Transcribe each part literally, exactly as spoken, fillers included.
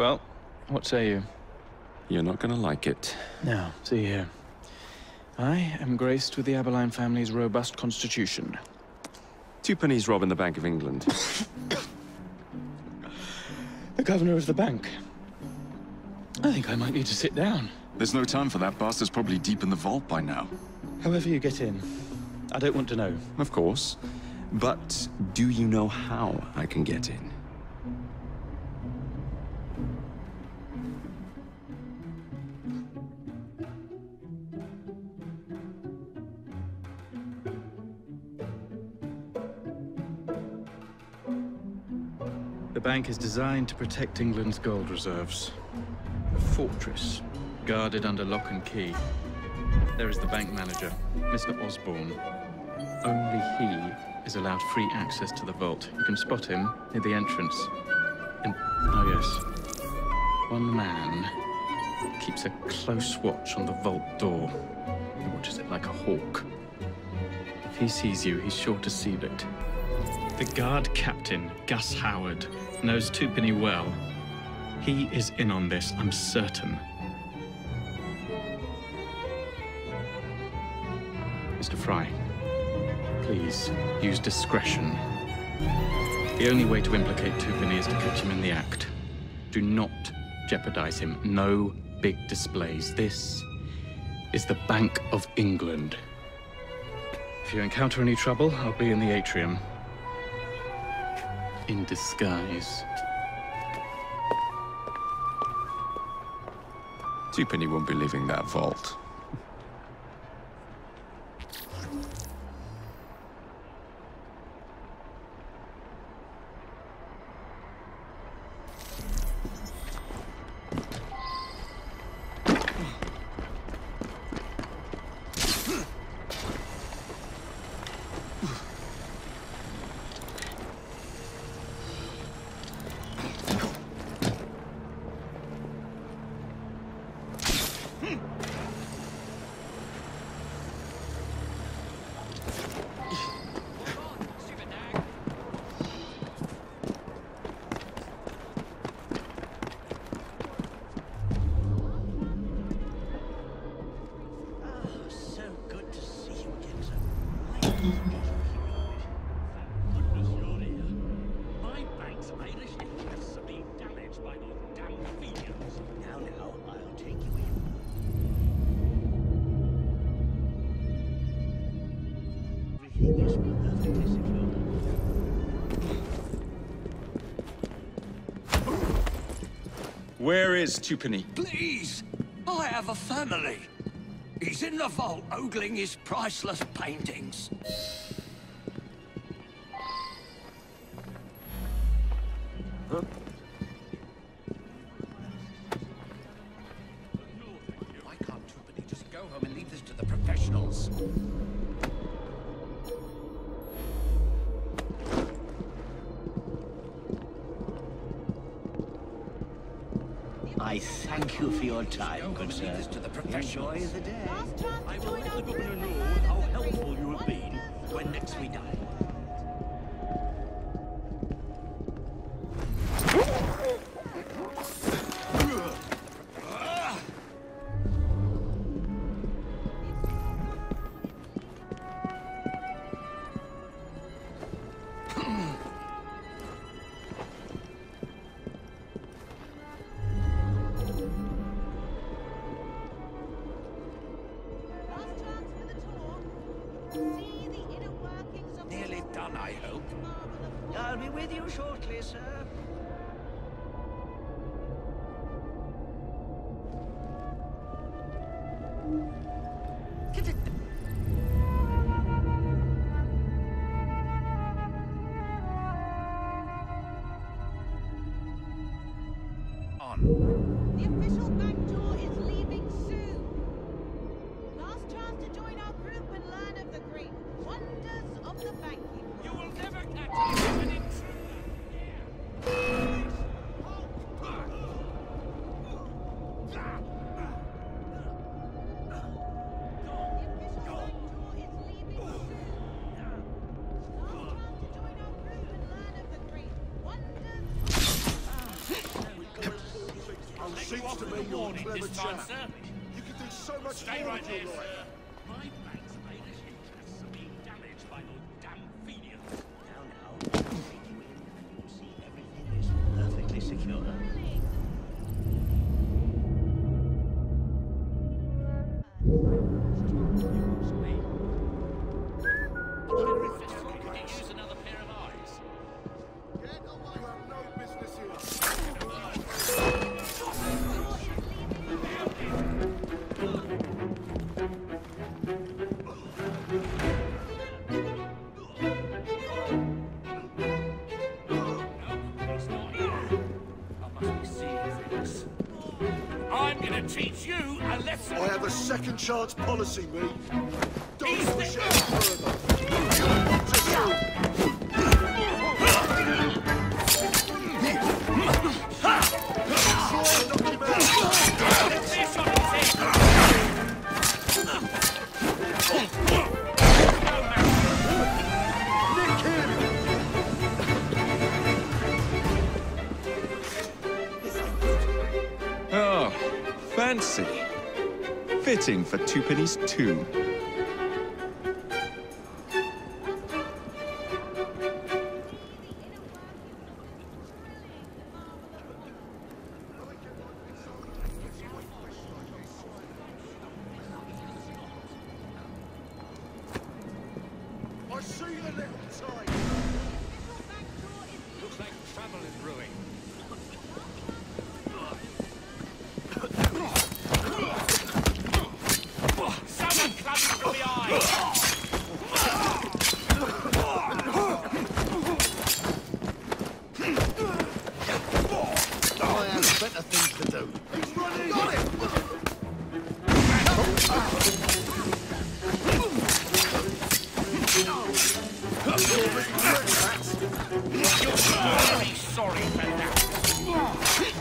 Well, what say you? You're not gonna like it. Now, see here. I am graced with the Aberline family's robust constitution. Two pennies robbing the Bank of England. The governor of the bank. I think I might need to sit down. There's no time for that. Bastard's probably deep in the vault by now. However you get in, I don't want to know. Of course. But do you know how I can get in? The bank is designed to protect England's gold reserves. A fortress, guarded under lock and key. There is the bank manager, Mister Osborne. Only he is allowed free access to the vault. You can spot him near the entrance. And, oh yes, one man keeps a close watch on the vault door. He watches it like a hawk. If he sees you, he's sure to seal it. The guard captain, Gus Howard, knows Twopenny well. He is in on this, I'm certain. Mister Frye, please use discretion. The only way to implicate Twopenny is to catch him in the act. Do not jeopardize him. No big displays. This is the Bank of England. If you encounter any trouble, I'll be in the atrium. In disguise. Twopenny won't be leaving that vault. Where is Twopenny? Please! I have a family. He's in the vault ogling his priceless paintings. Huh? Why can't Twopenny just go home and leave this to the professionals? I thank you for your time, good sir. Enjoy the day. I will let the governor know how helpful you have been when next we die. Nearly done, I hope. I'll be with you shortly, sir. On. The official bank tour is leaving soon. Last chance to join our group and learn of the great wonders of the banking. You will never catch an intruder. to me, you're a clever chap. You can do so much Stay more right with there, your life. sir. My bank's made us interests are being damaged by those damn Fenians. Now, now, take you in and you'll see everything is perfectly secure. Could you use another pair of eyes? You have no business here. It's not here. I must be seeing things. I'm gonna teach you a lesson. I have a second chance policy, me. Don't He's push the- it any further. You want to shoot. Try and knock him out. Let me shot his head. Nick him! Oh, fancy. Fitting for two pennies too. I see the little time. Looks like trouble is brewing. Someone clubbed me from the eye! I have better things to do. He's running! Got it! You'll be sorry for that.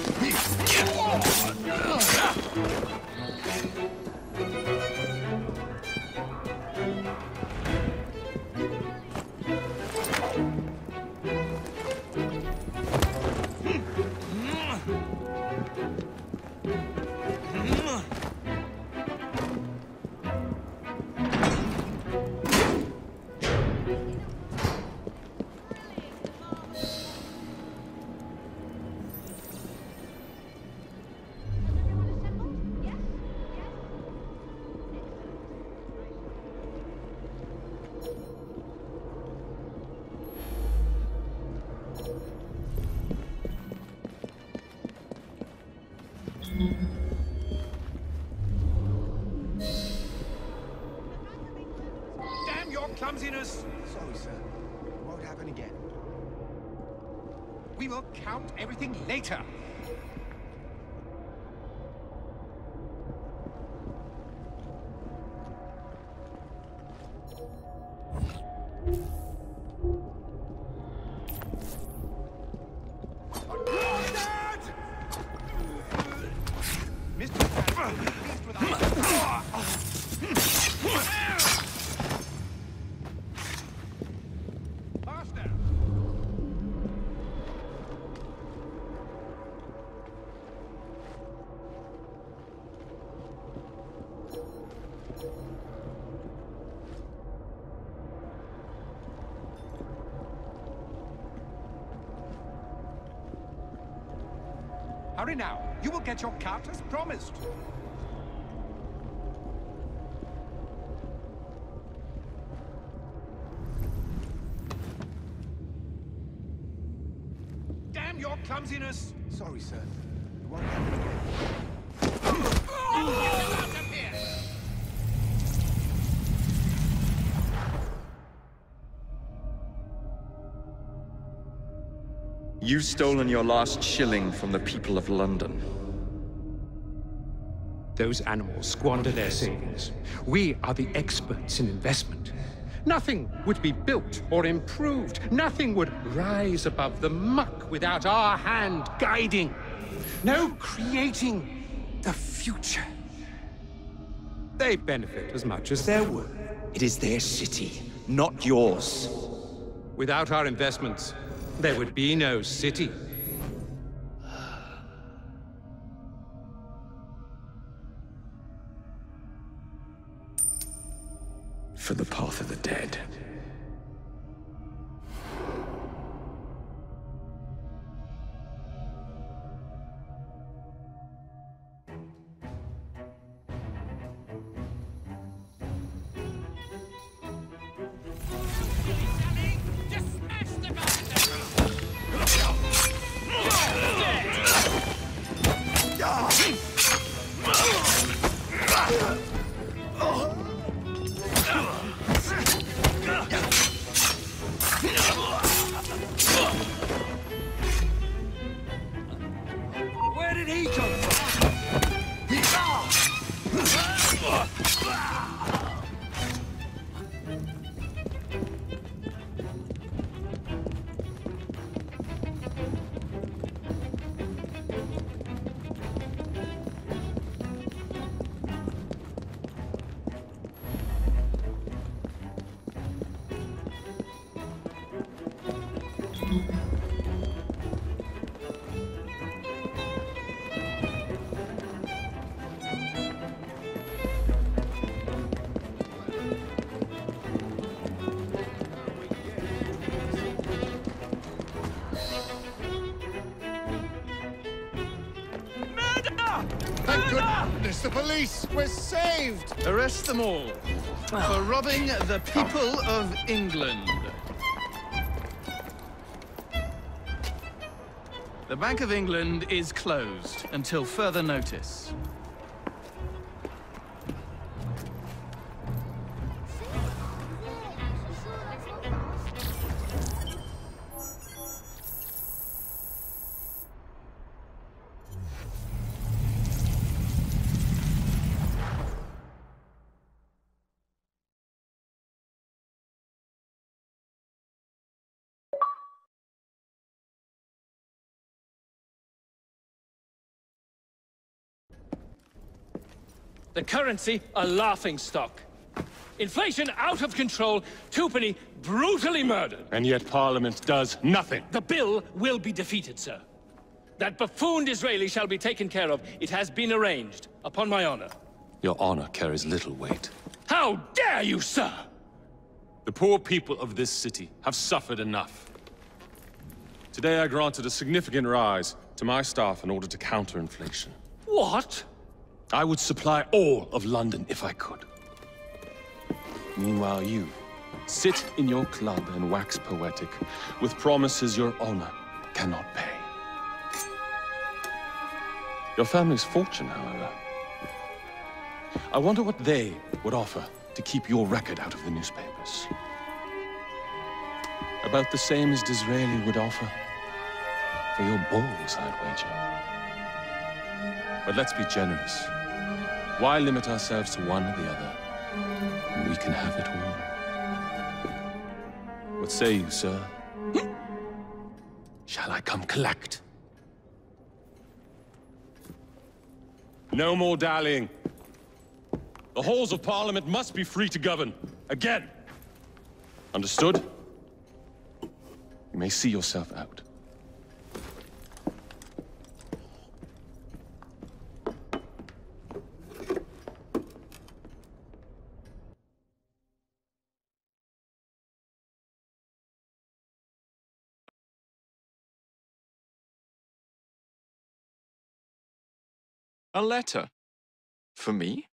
Damn your clumsiness! Sorry, sir. It won't happen again. We will count everything later. Mister Van, pleased with Faster! Hurry now. You will get your cut as promised. Damn your clumsiness! Sorry, sir. It won't happen again. Get them out of here! You've stolen your last shilling from the people of London. Those animals squander their savings. We are the experts in investment. Nothing would be built or improved. Nothing would rise above the muck without our hand guiding. No creating the future. They benefit as much as they're worth. It is their city, not yours. Without our investments, there would be no city. for the path of the dead. Where did he come from? Thank goodness the police! We're saved! Arrest them all for robbing the people of England. The Bank of England is closed until further notice. The currency, a laughingstock. Inflation out of control, Twopenny brutally murdered. And yet Parliament does nothing. The bill will be defeated, sir. That buffoon Disraeli shall be taken care of. It has been arranged, upon my honor. Your honor carries little weight. How dare you, sir! The poor people of this city have suffered enough. Today I granted a significant rise to my staff in order to counter inflation. What? I would supply all of London if I could. Meanwhile, you sit in your club and wax poetic with promises your honor cannot pay. Your family's fortune, however. I wonder what they would offer to keep your record out of the newspapers. About the same as Disraeli would offer for your balls, I'd wager. But let's be generous. Why limit ourselves to one or the other? We can have it all. What say you, sir? Shall I come collect? No more dallying. The halls of Parliament must be free to govern. Again. Understood? You may see yourself out. A letter? For me?